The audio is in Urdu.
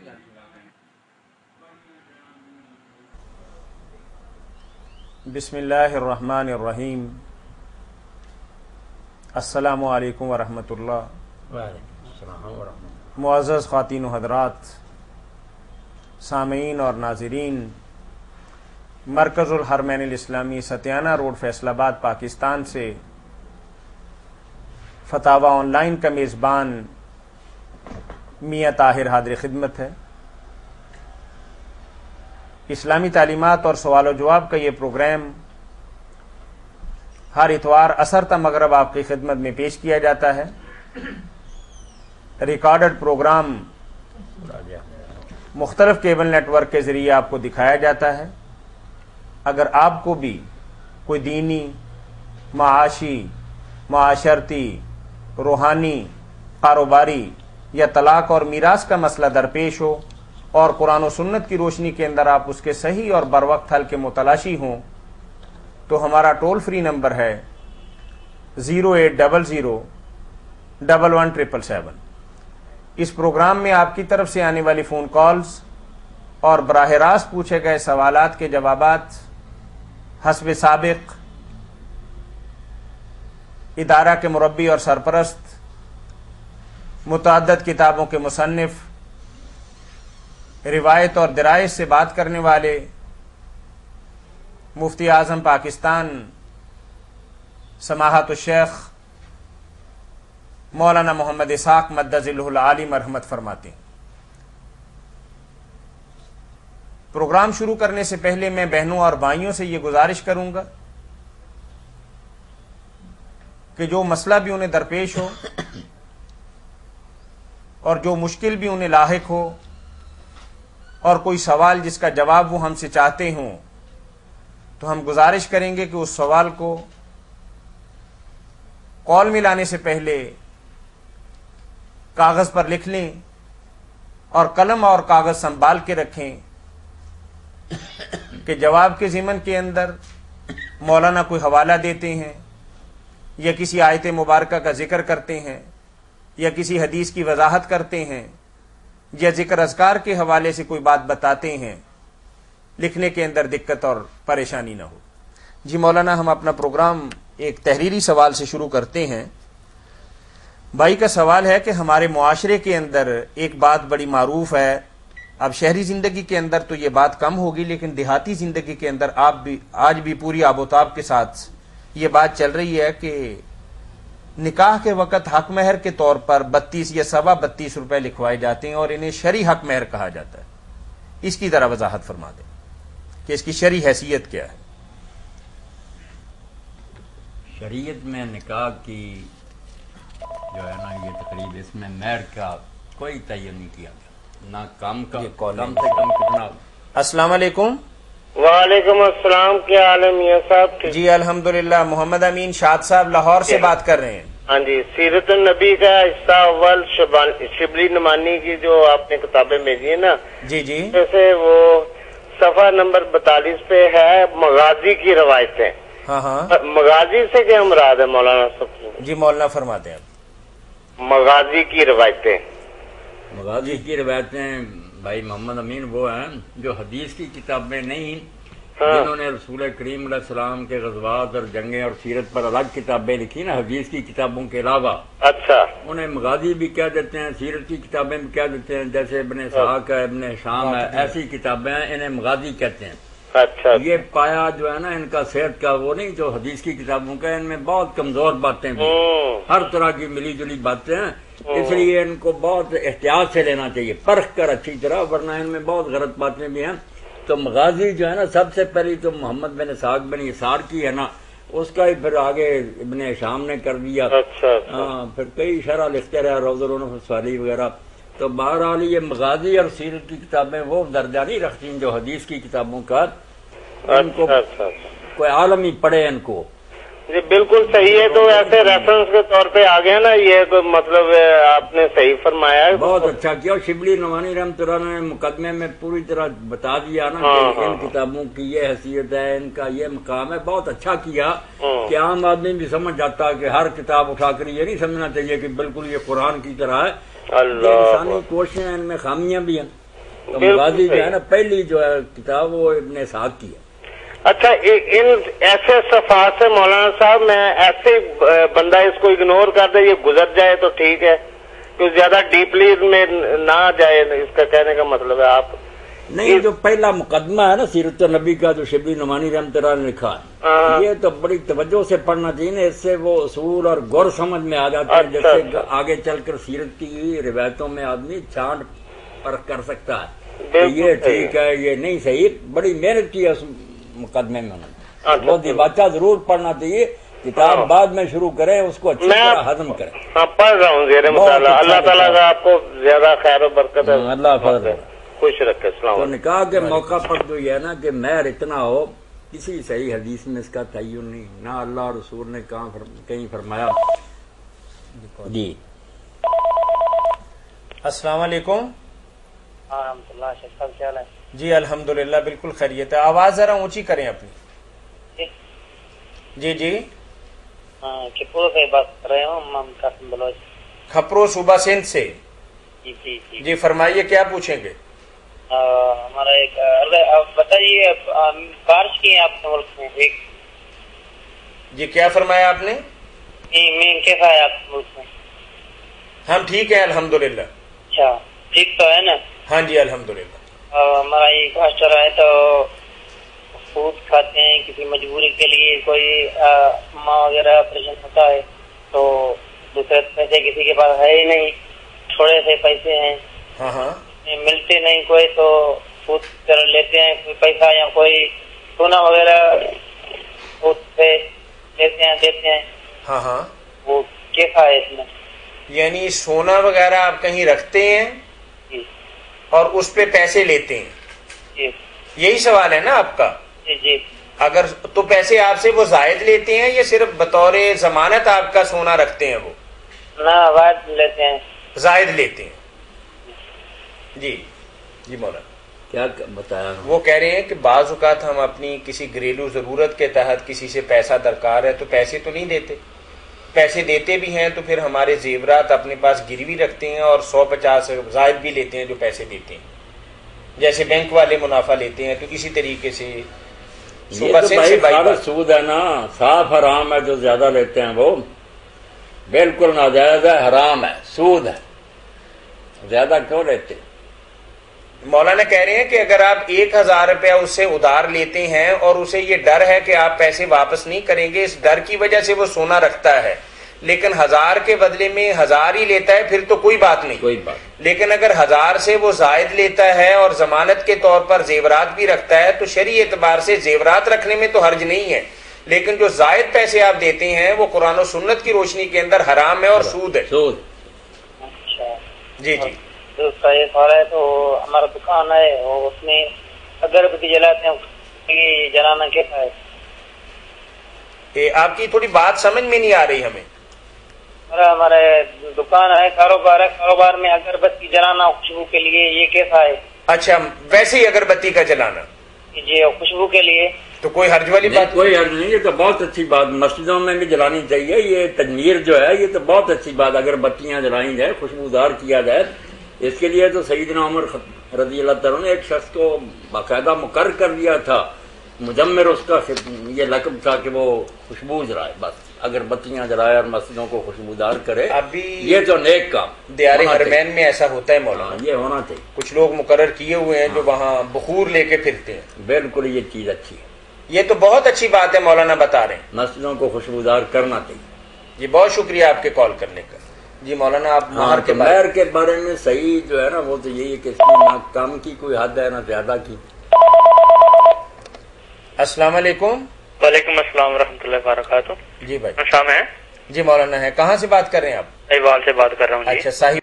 بسم اللہ الرحمن الرحیم. السلام علیکم ورحمۃ اللہ. وعلیکم السلام ورحمۃ اللہ. معزز خواتین و حضرات، سامعین اور ناظرین، مرکز الحرمین الاسلامی ستیانہ روڈ فیصل آباد پاکستان سے فتاوی آن لائن کا میزبان میاں طاہر حاضر خدمت ہے. اسلامی تعلیمات اور سوال و جواب کا یہ پروگرام ہر اتوار عصر تا مغرب آپ کی خدمت میں پیش کیا جاتا ہے. ریکارڈڈ پروگرام مختلف کیبل نیٹ ورک کے ذریعے آپ کو دکھایا جاتا ہے. اگر آپ کو بھی کوئی دینی، معاشی، معاشرتی، روحانی، کاروباری یا طلاق اور میراث کا مسئلہ درپیش ہو اور قرآن و سنت کی روشنی کے اندر آپ اس کے صحیح اور بروقت حل کے متلاشی ہوں تو ہمارا ٹول فری نمبر ہے 080011717. اس پروگرام میں آپ کی طرف سے آنے والی فون کالز اور براہ راست پوچھے گئے سوالات کے جوابات حسب سابق ادارہ کے مربی اور سرپرست، متعدد کتابوں کے مصنف، روایت اور درائت سے بات کرنے والے مفتی اعظم پاکستان سماحت الشیخ مولانا محمد اسحاق مدظ العالی مرحمت فرماتے ہیں. پروگرام شروع کرنے سے پہلے میں بہنوں اور بھائیوں سے یہ گزارش کروں گا کہ جو مسئلہ بھی انہیں درپیش ہو اور جو مشکل بھی انہیں لاحق ہو اور کوئی سوال جس کا جواب وہ ہم سے چاہتے ہوں تو ہم گزارش کریں گے کہ اس سوال کو کال میں لانے سے پہلے کاغذ پر لکھ لیں اور قلم اور کاغذ سنبھال کے رکھیں کہ جواب کے ضمن کے اندر مولانا کوئی حوالہ دیتے ہیں یا کسی آیت مبارکہ کا ذکر کرتے ہیں یا کسی حدیث کی وضاحت کرتے ہیں یا ذکر اذکار کے حوالے سے کوئی بات بتاتے ہیں، لکھنے کے اندر دقت اور پریشانی نہ ہو. جی مولانا، ہم اپنا پروگرام ایک تحریری سوال سے شروع کرتے ہیں. بھائی کا سوال ہے کہ ہمارے معاشرے کے اندر ایک بات بڑی معروف ہے، اب شہری زندگی کے اندر تو یہ بات کم ہوگی لیکن دیہاتی زندگی کے اندر آج بھی پوری آب و تاب کے ساتھ یہ بات چل رہی ہے کہ نکاح کے وقت حق مہر کے طور پر 32 یا 32.25 روپے لکھوائے جاتے ہیں اور انہیں شرعی حق مہر کہا جاتا ہے. اس کی ذرا وضاحت فرما دیں کہ اس کی شرعی حیثیت کیا ہے. شریعت میں نکاح کی جو ہے نا یہ تقریب، اس میں مہر کا کوئی تعین نہیں کیا گیا، نہ کم سے کم کتنا. السلام علیکم. وعلیکم السلام، کیا حال ہے میاں صاحب؟ جی الحمدللہ. محمد امین شاد صاحب لاہور سے بات کر رہے ہیں. ہاں جی، سیرت النبی کا حصہ اول شبلی نمانی کی جو آپ نے کتابیں بھیجی ہیں نا، جی جی، جیسے وہ صفحہ نمبر 42 پہ ہے مغازی کی روایتیں. ہاں ہاں، مغازی سے کیا مراد ہے مولانا صاحب؟ جی مولانا فرماتے ہیں. مغازی کی روایتیں، مغازی کی روایتیں بھائی محمد امین وہ ہیں جو حدیث کی کتابیں نہیں، جنہوں نے رسول کریم علیہ السلام کے غزوات اور جنگیں اور سیرت پر الگ کتابیں لکھی نا حدیث کی کتابوں کے علاوہ. اچھا، انہیں مغازی بھی کہہ دیتے ہیں، سیرت کی کتابیں بھی کہہ دیتے ہیں، جیسے ابن اسحاق ہے، ابن ہشام ہے، ایسی کتابیں ہیں، انہیں مغازی کہتے ہیں. اچھا، یہ پایا جو ہے نا ان کا صحت کا وہ نہیں جو حدیث کی کتابوں کا، ان میں بہت کمزور باتیں بھی، ہر طرح کی ملی جلی باتیں ہیں. اس لیے ان کو بہت احتیاط سے لینا چاہیے، پرکھ کر اچھی طرح، ورنہ ان میں بہت غلط باتیں بھی ہیں. تو مغازی جو ہے نا سب سے پہلی تو محمد بن اسحاق بن یسار کی ہے نا، اس کا ہی پھر آگے ابن ہشام نے کر دیا. ہاں، پھر کئی شرح لکھتے رہے، روض العنف الصالح وغیرہ. تو بہرحال یہ مغازی اور سیرت کی کتابیں وہ درجہ نہیں رکھتی جو حدیث کی کتابوں کا. ان کو کوئی عالم ہی پڑھے ان کو. جی بالکل صحیح ہے. تو ایسے ریفرنس کے طور پہ آ گیا نا، یہ کوئی مطلب آپ نے صحیح فرمایا ہے. بہت اچھا کیا. شبلی نعمانی رحمۃ اللہ نے مقدمے میں پوری طرح بتا دیا نا کہ ان کتابوں کی یہ حیثیت ہے، ان کا یہ مقام ہے. بہت اچھا کیا کہ عام آدمی بھی سمجھ جاتا کہ ہر کتاب اٹھا کر یہ نہیں سمجھنا چاہیے کہ بالکل یہ قرآن کی طرح ہے. انسانی کوششیں ان میں خامیاں بھی ہیں. تو مغازی جو ہے نا پہلی جو ہے کتاب وہ ابن اسحاق کی ہے۔ اچھا ان ایسے صفحات سے مولانا صاحب میں ایسے بندہ اس کو اگنور کر دے یہ گزر جائے تو ٹھیک ہے، کہ زیادہ ڈیپلی میں نہ جائے، اس کا کہنے کا مطلب ہے آپ نہیں جو پہلا مقدمہ ہے نا سیرت النبی کا جو شبلی نعمانی رحمۃ اللہ نے لکھا ہے یہ تو بڑی توجہ سے پڑھنا چاہیے نا، اس سے وہ اصول اور غور سمجھ میں آ جاتے ہیں، جیسے آگے چل کر سیرت کی روایتوں میں آدمی چھانٹ پرکھ کر سکتا ہے کہ یہ ٹھیک ہے یہ نہیں صحیح۔ بڑی محنت کی ہے اس مقدمے میں انہوں نے، وہ دیباچہ ضرور پڑھنا چاہیے، کتاب بعد میں شروع کریں اس کو اچھی طرح ہضم کریں۔ پڑھ رہا ہوں زیر مطالعہ، اللہ تعالیٰ کا آپ کو زیادہ خیر و برکت ہے، اللہ فضل خوش رکھے۔ السلام تو علیکم۔ نکاح کے موقع پر جو یہ ہے نا کہ مہر اتنا ہو، کسی صحیح حدیث میں اس کا تعین نہیں، نہ اللہ اور رسول نے کہیں فرمایا۔ جی السلام علیکم۔ رحمۃ اللہ، شیخ صاحب کیا حال ہے؟ جی الحمدللہ بالکل خیریت ہے، آواز ذرا اونچی کریں اپنی۔ جی جی کپور سے بات کر رہے ہوں، امام قاسم بلوچ۔ کھپرو صوبہ سندھ سے؟ جی جی جی جی فرمائیے کیا پوچھیں گے؟ ہمارا ایک بتائیے بارش کی ہے آپ کے ملک میں ایک؟ جی کیا فرمایا آپ نے؟ میں کیسا ہے آپ کے ملک میں؟ ہم ٹھیک ہیں الحمدللہ۔ اچھا ٹھیک تو ہے نا؟ ہاں جی الحمدللہ۔ ہمارا یہ کاش چل رہا ہے تو سود کھاتے ہیں، کسی مجبوری کے لیے کوئی ماں وغیرہ آپریشن ہوتا ہے تو دوسرے پیسے کسی کے پاس ہے ہی نہیں، تھوڑے سے پیسے ہیں، ہاں ہاں ملتے نہیں کوئی تو سود کر لیتے ہیں کوئی پیسہ، یا کوئی سونا وغیرہ سود پہ لیتے ہیں دیتے ہیں، ہاں ہاں۔ وہ کیسا ہے اس میں؟ یعنی سونا وغیرہ آپ کہیں رکھتے ہیں جی اور اس پہ پیسے لیتے ہیں، جی یہی سوال ہے نا آپ کا؟ جی جی اگر تو پیسے آپ سے وہ زائد لیتے ہیں یا صرف بطور ضمانت آپ کا سونا رکھتے ہیں؟ وہ نہ وائد لیتے ہیں، زائد لیتے ہیں۔ جی جی مولانا کیا بتایا؟ وہ کہہ رہے ہیں کہ بعض اوقات ہم اپنی کسی گھریلو ضرورت کے تحت کسی سے پیسہ درکار ہے تو پیسے تو نہیں دیتے، پیسے دیتے بھی ہیں تو پھر ہمارے زیورات اپنے پاس گروی رکھتے ہیں اور 150 زائد بھی لیتے ہیں جو پیسے دیتے ہیں، جیسے بینک والے منافع لیتے ہیں، تو اسی طریقے سے یہ تو بھائی خالص سود ہے نا، صاف حرام ہے، جو زیادہ لیتے ہیں وہ بالکل ناجائز ہے، حرام ہے، سود ہے، زیادہ کیوں لیتے؟ مولانا کہہ رہے ہیں کہ اگر آپ 1000 روپیہ اس سے ادھار لیتے ہیں اور اسے یہ ڈر ہے کہ آپ پیسے واپس نہیں کریں گے، اس ڈر کی وجہ سے وہ سونا رکھتا ہے، لیکن 1000 کے بدلے میں 1000 ہی لیتا ہے، پھر تو کوئی بات نہیں، کوئی بات۔ لیکن اگر 1000 سے وہ زائد لیتا ہے اور ضمانت کے طور پر زیورات بھی رکھتا ہے تو شرعی اعتبار سے زیورات رکھنے میں تو حرج نہیں ہے، لیکن جو زائد پیسے آپ دیتے ہیں وہ قرآن و سنت کی روشنی کے اندر حرام ہے اور سود ہے۔ سود۔ اچھا جی جی دوسرا یہ سوال ہے تو ہمارا دکان ہے اور اس میں اگربتی جلاتے ہیں، یہ جلانا کیسا ہے؟ آپ کی تھوڑی بات سمجھ میں نہیں آ رہی ہمیں۔ ہمارے دکان ہے، کاروبار ہے، کاروبار میں اگربتی جلانا خوشبو کے لیے یہ کیسا ہے؟ اچھا ویسے ہی اگربتی کا جلانا؟ جی خوشبو کے لیے تو کوئی حرج والی بات؟ کوئی حرج نہیں، یہ تو بہت اچھی بات، مسجدوں میں بھی جلانی چاہیے، یہ تجمیر جو ہے یہ تو بہت اچھی بات، اگر بتیاں جلائی جائے، خوشبودار کیا جائے، اس کے لیے تو سیدنا عمر رضی اللہ تعالیٰ نے ایک شخص کو باقاعدہ مقرر کر دیا تھا، مجمر اس کا یہ لقب تھا کہ وہ خوشبو جلائے، بس اگر بتیاں جلائے اور مسجدوں کو خوشبودار کرے، ابھی یہ تو نیک کام دیار حرمین میں ایسا ہوتا ہے مولانا، یہ ہونا چاہیے، کچھ لوگ مقرر کیے ہوئے ہیں جو وہاں بخور لے کے پھرتے ہیں، بالکل یہ چیز اچھی ہے، یہ تو بہت اچھی بات ہے مولانا بتا رہے ہیں، مسجدوں کو خوشبودار کرنا چاہیے۔ جی بہت شکریہ آپ کے کال کرنے کا۔ جی مولانا آپ مہر کے مہر کے بارے میں صحیح جو ہے نا وہ تو یہی ہے کہ اس کی نہ کم کی کوئی حد ہے نہ زیادہ کی۔ السلام علیکم۔ وعلیکم السلام ورحمۃ اللہ وبرکاتہ۔ جی بھائی شام ہے جی مولانا ہے، کہاں سے بات کر رہے ہیں آپ؟ ایوال سے بات کر رہا ہوں۔ اچھا صاحب